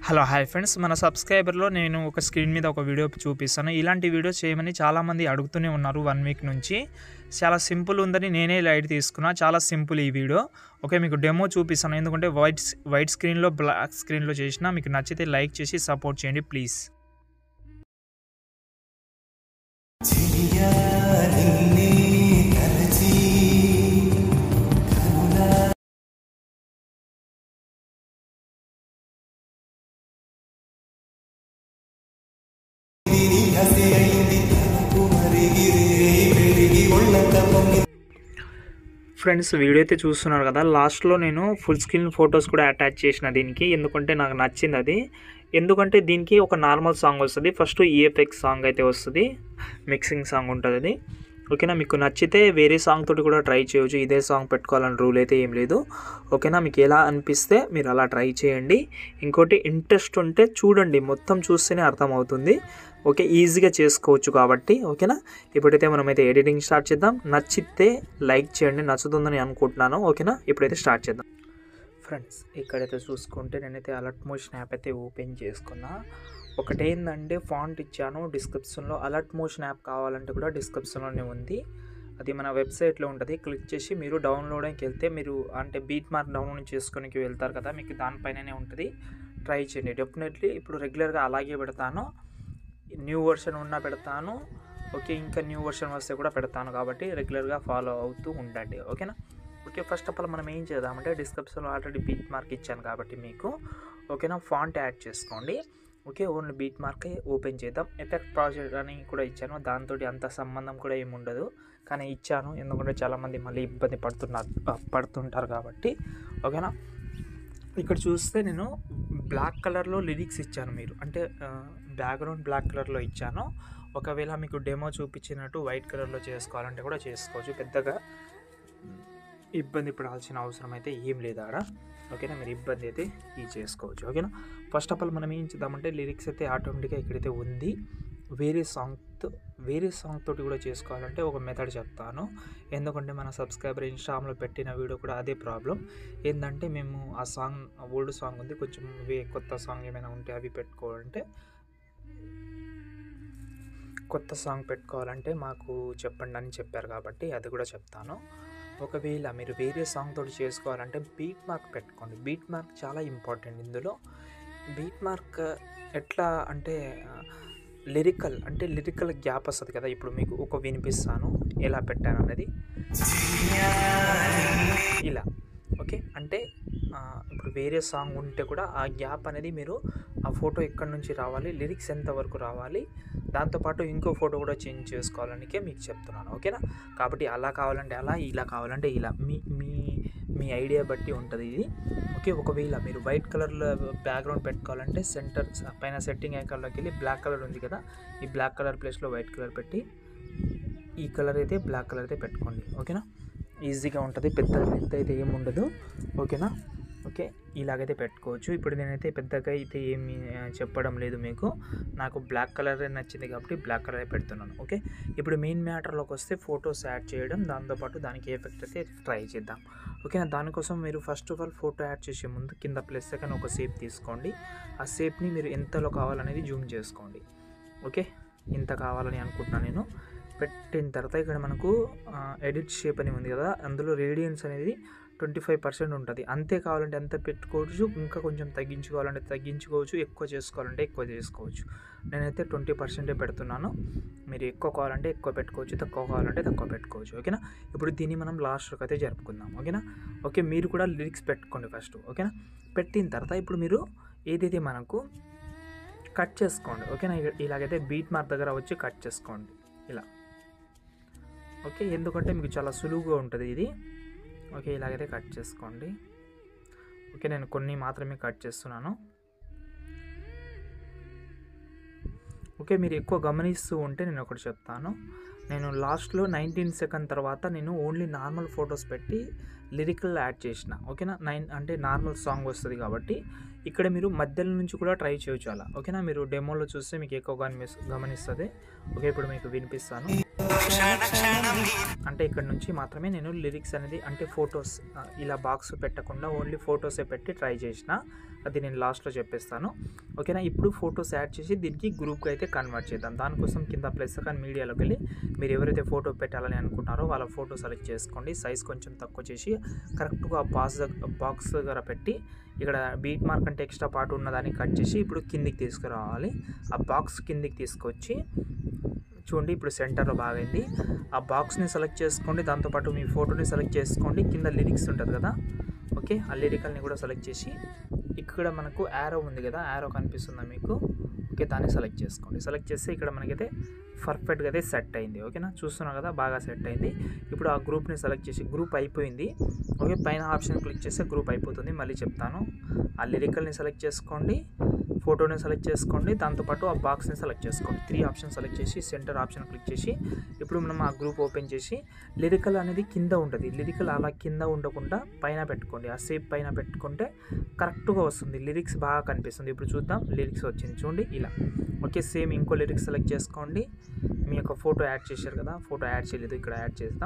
Hello hi friends, మన సబ్స్క్రైబర్లో నేను ఒక స్క్రీన్ మీద ఒక వీడియో చూపిస్తాను. ఇలాంటి వీడియో చేయమని చాలామంది అడుగుతూనే ఉన్నారు 1 వీక్ నుంచి. చాలా సింపుల్ ఉందని నేనే లైట్ తీసుకున్నా. చాలా సింపుల్ ఈ వీడియో. ఓకే, మీకు డెమో చూపిస్తాను. ఎందుకంటే వైట్ స్క్రీన్లో బ్లాక్ స్క్రీన్లో చేసిన. మీకు నచ్చితే లైక్ చేసి సపోర్ట్ చేయండి ప్లీజ్. ఫ్రెండ్స్, వీడియో అయితే చూస్తున్నారు కదా, లాస్ట్లో నేను ఫుల్ స్క్రీన్ ఫొటోస్ కూడా అటాచ్ చేసిన దీనికి. ఎందుకంటే నాకు నచ్చింది అది. ఎందుకంటే దీనికి ఒక నార్మల్ సాంగ్ వస్తుంది, ఫస్ట్ ఈఎఫ్ఎక్స్ సాంగ్ అయితే వస్తుంది, మిక్సింగ్ సాంగ్ ఉంటుంది అది. ఓకేనా, మీకు నచ్చితే వేరే సాంగ్ తోటి కూడా ట్రై చేయవచ్చు. ఇదే సాంగ్ పెట్టుకోవాలని రూల్ అయితే ఏం లేదు. ఓకేనా, మీకు ఎలా అనిపిస్తే మీరు అలా ట్రై చేయండి. ఇంకోటి, ఇంట్రెస్ట్ ఉంటే చూడండి, మొత్తం చూస్తేనే అర్థమవుతుంది. ఓకే, ఈజీగా చేసుకోవచ్చు కాబట్టి. ఓకేనా, ఇప్పుడైతే మనమైతే ఎడిటింగ్ స్టార్ట్ చేద్దాం. నచ్చితే లైక్ చేయండి, నచ్చుతుందని అనుకుంటున్నాను. ఓకేనా, ఇప్పుడైతే స్టార్ట్ చేద్దాం. ఫ్రెండ్స్, ఇక్కడైతే చూసుకుంటే నేనైతే అలర్ట్ మోషన్ యాప్ అయితే ఓపెన్ చేసుకున్నా. ఒకటేందంటే ఫాంట్ ఇచ్చాను డిస్క్రిప్షన్లో. అలర్ట్ మోషన్ యాప్ కావాలంటే కూడా డిస్క్రిప్షన్లోనే ఉంది. అది మన వెబ్సైట్లో ఉంటుంది. క్లిక్ చేసి మీరు డౌన్లోడ్కి వెళ్తే మీరు అంటే బీట్ మార్క్ డౌన్లోడ్ చేసుకోనికి వెళ్తారు కదా, మీకు దానిపైననే ఉంటుంది. ట్రై చేయండి డెఫినెట్లీ. ఇప్పుడు రెగ్యులర్గా అలాగే పెడతాను, న్యూ వర్షన్ ఉన్నా పెడతాను. ఓకే, ఇంకా న్యూ వర్షన్ వస్తే కూడా పెడతాను. కాబట్టి రెగ్యులర్గా ఫాలో అవుతూ ఉండండి. ఓకేనా. ఓకే, ఫస్ట్ ఆఫ్ ఆల్ మనం ఏం చేద్దామంటే డిస్క్రిప్షన్లో ఆల్రెడీ బీట్ మార్క్ ఇచ్చాను కాబట్టి మీకు. ఓకేనా, ఫాంట్ యాడ్ చేసుకోండి. ఓకే, ఓన్లీ బీట్ మార్కే ఓపెన్ చేద్దాం. ఎఫెక్ట్ ప్రాజెక్ట్ అని కూడా ఇచ్చాను, దాంతో అంత సంబంధం కూడా ఏమి ఉండదు, కానీ ఇచ్చాను ఎందుకంటే చాలామంది మళ్ళీ ఇబ్బంది పడుతుంటారు కాబట్టి. ఓకేనా, ఇక్కడ చూస్తే నేను బ్లాక్ కలర్లో లిరిక్స్ ఇచ్చాను. మీరు అంటే బ్యాక్గ్రౌండ్ బ్లాక్ కలర్లో ఇచ్చాను. ఒకవేళ మీకు డెమో చూపించినట్టు వైట్ కలర్లో చేసుకోవాలంటే కూడా చేసుకోవచ్చు. పెద్దగా ఇబ్బంది పడాల్సిన అవసరం అయితే ఏం లేదు ఆడ. ఓకేనా, మీరు ఇబ్బంది అయితే చేసుకోవచ్చు. ఓకేనా, ఫస్ట్ ఆఫ్ ఆల్ మనం ఏం చేద్దామంటే లిరిక్స్ అయితే ఆటోమేటిక్గా ఇక్కడైతే ఉంది. వేరే సాంగ్ తోటి కూడా చేసుకోవాలంటే ఒక మెథడ్ చెప్తాను. ఎందుకంటే మన సబ్స్క్రైబర్ ఇన్స్టాగ్రామ్లో పెట్టిన వీడియో కూడా అదే ప్రాబ్లం. ఏంటంటే మేము ఆ సాంగ్ ఓల్డ్ సాంగ్ ఉంది, కొంచెం కొత్త సాంగ్ ఏమైనా ఉంటే అవి కొత్త సాంగ్ పెట్టుకోవాలంటే మాకు చెప్పండి అని చెప్పారు కాబట్టి అది కూడా చెప్తాను. ఒకవేళ మీరు వేరే సాంగ్ తోటి చేసుకోవాలంటే బీట్ మార్క్ పెట్టుకోండి. బీట్ మార్క్ చాలా ఇంపార్టెంట్ ఇందులో. బీట్ మార్క్ ఎట్లా అంటే లిరికల్ గ్యాప్ వస్తుంది కదా. ఇప్పుడు మీకు ఒక వినిపిస్తాను ఎలా పెట్టాను అన్నది. ఇలా. ఓకే, అంటే ఇప్పుడు వేరే సాంగ్ ఉంటే కూడా ఆ గ్యాప్ అనేది మీరు ఆ ఫోటో ఎక్కడి నుంచి రావాలి, లిరిక్స్ ఎంతవరకు రావాలి, దాంతోపాటు ఇంకో ఫోటో కూడా చేంజ్ చేసుకోవాలనికే మీకు చెప్తున్నాను. ఓకేనా, కాబట్టి అలా కావాలంటే అలా, ఇలా కావాలంటే ఇలా, మీ ఐడియా బట్టి ఉంటుంది ఇది. ఓకే, ఒకవేళ మీరు వైట్ కలర్లో బ్యాక్గ్రౌండ్ పెట్టుకోవాలంటే సెంటర్ పైన సెట్టింగ్ ఐకాన్లోకి వెళ్ళి బ్లాక్ కలర్ ఉంది కదా, ఈ బ్లాక్ కలర్ ప్లేస్లో వైట్ కలర్ పెట్టి ఈ కలర్ అయితే బ్లాక్ కలర్ అయితే పెట్టుకోండి. ఓకేనా, ఈజీగా ఉంటుంది, పెద్ద అయితే ఏమి ఉండదు. ఓకేనా, ఓకే, ఇలాగైతే పెట్టుకోవచ్చు. ఇప్పుడు నేనైతే పెద్దగా అయితే ఏమి చెప్పడం లేదు మీకు, నాకు బ్లాక్ కలరే నచ్చింది కాబట్టి బ్లాక్ కలరే పెడుతున్నాను. ఓకే, ఇప్పుడు మెయిన్ మ్యాటర్లోకి వస్తే ఫొటోస్ యాడ్ చేయడం, దాంతోపాటు దానికి ఎఫెక్ట్ అయితే ట్రై చేద్దాం. ఓకేనా, దానికోసం మీరు first of all photo add చేసే ముందు కింద ప్లస్ సెకండ్ ఒక షేప్ తీసుకోండి. ఆ షేప్ని మీరు ఎంతలో కావాలనేది జూమ్ చేసుకోండి. ఓకే, ఇంత కావాలని అనుకుంటున్నాను నేను. పెట్టిన తర్వాత ఇక్కడ మనకు ఎడిట్ షేప్ అని ఉంది కదా, అందులో రేడియన్స్ అనేది 25% ఉంటుంది. అంతే కావాలంటే అంత పెట్టుకోవచ్చు, ఇంకా కొంచెం తగ్గించుకోవాలంటే తగ్గించుకోవచ్చు, ఎక్కువ చేసుకోవాలంటే ఎక్కువ చేసుకోవచ్చు. నేనైతే 20% పెడుతున్నాను. మీరు ఎక్కువ కావాలంటే ఎక్కువ పెట్టుకోవచ్చు, తక్కువ కావాలంటే తక్కువ పెట్టుకోవచ్చు. ఓకేనా, ఇప్పుడు దీన్ని మనం లాస్ట్కి అయితే జరుపుకుందాం. ఓకేనా, ఓకే, మీరు కూడా లిరిక్స్ పెట్టుకోండి ఫస్ట్. ఓకేనా, పెట్టిన తర్వాత ఇప్పుడు మీరు ఏదైతే మనకు కట్ చేసుకోండి. ఓకేనా, ఇలాగైతే బీట్ మార్క్ దగ్గర వచ్చి కట్ చేసుకోండి ఇలా. ఓకే, ఎందుకంటే మీకు చాలా సులువుగా ఉంటుంది ఇది. ఓకే, ఇలాగైతే కట్ చేసుకోండి. ఓకే, నేను కొన్ని మాత్రమే కట్ చేస్తున్నాను. ఓకే, మీరు ఎక్కువ గమనిస్తూ ఉంటే నేను ఒకటి చెప్తాను. నేను లాస్ట్లో 19 సెకండ్ తర్వాత నేను ఓన్లీ నార్మల్ ఫొటోస్ పెట్టి లిరికల్ యాడ్ చేసిన. ఓకేనా, అంటే నార్మల్ సాంగ్ వస్తుంది కాబట్టి ఇక్కడ మీరు మధ్యలో నుంచి కూడా ట్రై చేయొచ్చు అలా. ఓకేనా, మీరు డెమోలో చూస్తే మీకు ఎక్కువ గమనిస్తుంది. ఓకే, ఇప్పుడు మీకు వినిపిస్తాను. అంటే ఇక్కడ నుంచి మాత్రమే నేను లిరిక్స్ అనేది అంటే ఫొటోస్ ఇలా బాక్స్ పెట్టకుండా ఓన్లీ ఫొటోసే పెట్టి ట్రై చేసిన. అది నేను లాస్ట్లో చెప్పేస్తాను. ఓకేనా. ఇప్పుడు ఫొటోస్ యాడ్ చేసి దీనికి గ్రూప్గా అయితే కన్వర్ట్ చేద్దాం. దానికోసం కింద ప్లస్ కానీ మీడియాలోకి వెళ్ళి మీరు ఎవరైతే ఫోటో పెట్టాలని అనుకుంటారో వాళ్ళ ఫోటో సెలెక్ట్ చేసుకోండి. సైజ్ కొంచెం తక్కువ చేసి కరెక్ట్గా బాక్స్ దగ్గర పెట్టి ఇక్కడ బీట్ మార్క్ అంటే ఎక్స్ట్రా పార్ట్ ఉన్నదాన్ని కట్ చేసి ఇప్పుడు కిందికి తీసుకురావాలి. ఆ బాక్స్ కిందికి తీసుకొచ్చి చూడండి ఇప్పుడు సెంటర్లో బాగైంది. ఆ బాక్స్ని సెలెక్ట్ చేసుకోండి, దాంతోపాటు మీ ఫోటోని సెలెక్ట్ చేసుకోండి. కింద లిరిక్స్ ఉంటుంది కదా, ఓకే, ఆ లిరికల్ని కూడా సెలెక్ట్ చేసి ఇక్కడ మనకు యారో ఉంది కదా, యారో కనిపిస్తుందా మీకు, ఓకే, దాన్ని సెలెక్ట్ చేసుకోండి. సెలెక్ట్ చేస్తే ఇక్కడ మనకైతే పర్ఫెక్ట్గా అయితే సెట్ అయింది. ఓకేనా, చూస్తున్నాం కదా బాగా సెట్ అయింది. ఇప్పుడు ఆ గ్రూప్ని సెలెక్ట్ చేసి గ్రూప్ అయిపోయింది. ఓకే, పైన ఆప్షన్ క్లిక్ చేస్తే గ్రూప్ అయిపోతుంది. మళ్ళీ చెప్తాను, ఆ లిరికల్ని సెలెక్ట్ చేసుకోండి, ఫోటోని సెలెక్ట్ చేసుకోండి, దాంతోపాటు ఆ బాక్స్ని సెలెక్ట్ చేసుకోండి. 3 ఆప్షన్ సెలెక్ట్ చేసి సెంటర్ ఆప్షన్ క్లిక్ చేసి ఇప్పుడు మనం ఆ గ్రూప్ ఓపెన్ చేసి లిరికల్ అనేది కింద ఉంటుంది. లిరికల్ అలా కింద ఉండకుండా పైన పెట్టుకోండి. ఆ సేప్ పైన పెట్టుకుంటే కరెక్ట్గా వస్తుంది, లిరిక్స్ బాగా కనిపిస్తుంది. ఇప్పుడు చూద్దాం, లిరిక్స్ వచ్చింది చూడండి ఇలా. ఓకే, సేమ్ ఇంకో లిరిక్స్ సెలెక్ట్ చేసుకోండి. మీ యొక్క ఫోటో యాడ్ చేశారు కదా, ఫోటో యాడ్ చేయలేదు, ఇక్కడ యాడ్ చేద్దాం.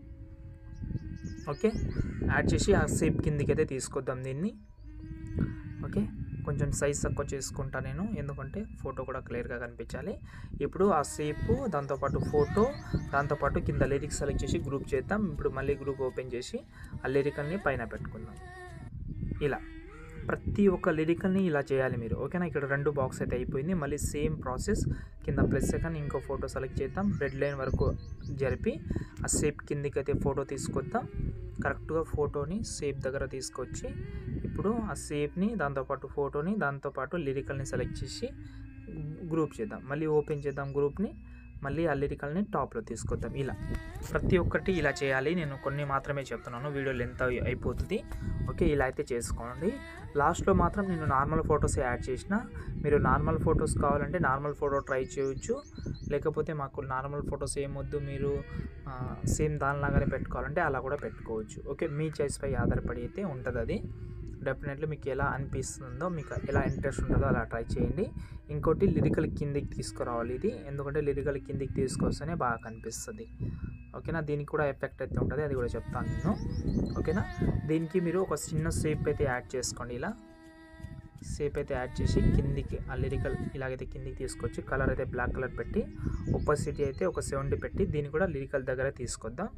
ఓకే, యాడ్ చేసి ఆ సేప్ కిందికి అయితే తీసుకొద్దాం దీన్ని. ఓకే, కొంచెం సైజ్ తక్కువ చేసుకుంటా నేను, ఎందుకంటే ఫోటో కూడా క్లియర్గా కనిపించాలి. ఇప్పుడు ఆ సేపు దాంతోపాటు ఫోటో దాంతోపాటు కింద లిరిక్స్ సెలెక్ట్ చేసి గ్రూప్ చేద్దాం. ఇప్పుడు మళ్ళీ గ్రూప్ ఓపెన్ చేసి ఆ లిరికల్ని పైన పెట్టుకుందాం. ఇలా ప్రతి ఒక్క లిరికల్ని ఇలా చేయాలి మీరు. ఓకేనా, ఇక్కడ 2 బాక్స్ అయితే అయిపోయింది. మళ్ళీ సేమ్ ప్రాసెస్ కింద ప్లస్ సెకండ్ ఇంకో ఫోటో సెలెక్ట్ చేద్దాం. రెడ్ లైన్ వరకు జరిపి ఆ సేప్ కిందికి అయితే ఫోటో తీసుకొద్దాం. కరెక్ట్గా ఫోటోని సేప్ దగ్గర తీసుకొచ్చి ఇప్పుడు ఆ సేప్ని దాంతోపాటు ఫోటోని దాంతోపాటు లిరికల్ని సెలెక్ట్ చేసి గ్రూప్ చేద్దాం. మళ్ళీ ఓపెన్ చేద్దాం గ్రూప్ని, మళ్ళీ ఆ లిరికల్ని టాప్లో తీసుకొద్దాం. ఇలా ప్రతి ఒక్కటి ఇలా చేయాలి. నేను కొన్ని మాత్రమే చెప్తున్నాను, వీడియో లెంత్ అయిపోతుంది. ఓకే, ఇలా అయితే చేసుకోండి. లాస్ట్లో మాత్రం నేను నార్మల్ ఫొటోస్ యాడ్ చేసిన, మీరు నార్మల్ ఫొటోస్ కావాలంటే నార్మల్ ఫోటో ట్రై చేయొచ్చు, లేకపోతే మాకు నార్మల్ ఫొటోస్ ఏమొద్దు మీరు సేమ్ దానిలాగానే పెట్టుకోవాలంటే అలా కూడా పెట్టుకోవచ్చు. ఓకే, మీ చాయిస్పై ఆధారపడి అయితే ఉంటుంది అది. డెఫినెట్లీ మీకు ఎలా అనిపిస్తుందో, మీకు ఎలా ఇంట్రెస్ట్ ఉంటుందో అలా ట్రై చేయండి. ఇంకోటి లిరికల్ కిందికి తీసుకురావాలి ఇది, ఎందుకంటే లిరికల్ కిందికి తీసుకొస్తేనే బాగా కనిపిస్తుంది. ఓకేనా, దీనికి కూడా ఎఫెక్ట్ అయితే ఉంటుంది, అది కూడా చెప్తాను నేను. ఓకేనా, దీనికి మీరు ఒక చిన్న షేప్ అయితే యాడ్ చేసుకోండి. ఇలా షేప్ అయితే యాడ్ చేసి కిందికి ఆ లిరికల్ ఇలాగైతే కిందికి తీసుకొచ్చి కలర్ అయితే బ్లాక్ కలర్ పెట్టి ఒపాసిటీ అయితే ఒక 70 పెట్టి దీన్ని కూడా లిరికల్ దగ్గర తీసుకొద్దాం.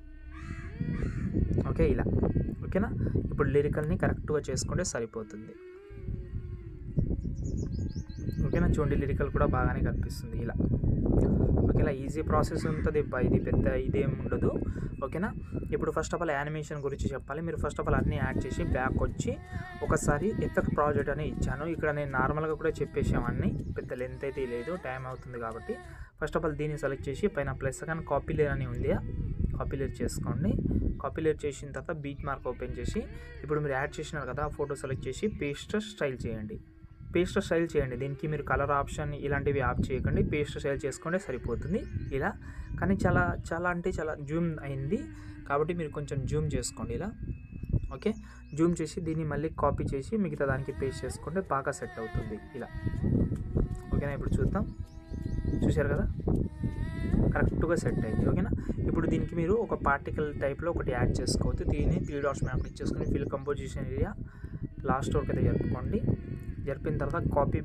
ఓకే, ఇలా. ఓకేనా, ఇప్పుడు లిరికల్ని కరెక్ట్గా చేసుకుంటే సరిపోతుంది. ఓకేనా, చూడండి లిరికల్ కూడా బాగానే కనిపిస్తుంది ఇలా. ఓకేలా, ఈజీ ప్రాసెస్ ఉంటుంది, ఇది పెద్ద ఇదేం ఉండదు. ఓకేనా, ఇప్పుడు ఫస్ట్ ఆఫ్ ఆల్ యానిమేషన్ గురించి చెప్పాలి. మీరు ఫస్ట్ ఆఫ్ ఆల్ అన్నీ యాడ్ చేసి బ్యాక్ వచ్చి ఒకసారి ఎఫెక్ట్ ప్రాజెక్ట్ అని ఇచ్చాను. ఇక్కడ నేను నార్మల్గా కూడా చెప్పేసామన్నీ, పెద్ద లెంత్ అయితే లేదు, టైం అవుతుంది కాబట్టి. ఫస్ట్ ఆఫ్ ఆల్ దీన్ని సెలెక్ట్ చేసి పైన ప్లస్ కానీ కాపీ లేయర్ అని ఉంది, కాపీ లేయర్ చేసుకోండి. కాపీ లేయర్ చేసిన తర్వాత బీట్ మార్క్ ఓపెన్ చేసి ఇప్పుడు మీరు యాడ్ చేసినారు కదా ఆ ఫోటో సెలెక్ట్ చేసి పేస్ట్ స్టైల్ చేయండి. పేస్ట్ స్టైల్ చేయండి, దీనికి మీరు కలర్ ఆప్షన్ ఇలాంటివి ఆఫ్ చేయకండి, పేస్ట్ స్టైల్ చేసుకుంటే సరిపోతుంది ఇలా. కానీ చాలా అంటే చాలా జూమ్ అయింది కాబట్టి మీరు కొంచెం జూమ్ చేసుకోండి ఇలా. ఓకే, జూమ్ చేసి దీన్ని మళ్ళీ కాపీ చేసి మిగతా దానికి పేస్ట్ చేసుకుంటే బాగా సెట్ అవుతుంది ఇలా. ఓకేనా, ఇప్పుడు చూద్దాం, చూశారు కదా కరెక్ట్గా సెట్ అయింది. ఓకేనా, ఇప్పుడు దీనికి మీరు ఒక పార్టికల్ టైప్లో ఒకటి యాడ్ చేసుకోవచ్చు. దీన్ని 3 డాట్స్ మీద క్లిక్ చేసుకుని ఫిల్ కంపోజిషన్ ఏరియా లాస్ట్ వరకు అయితే జరుపుకోండి. జరిపిన తర్వాత కాపీ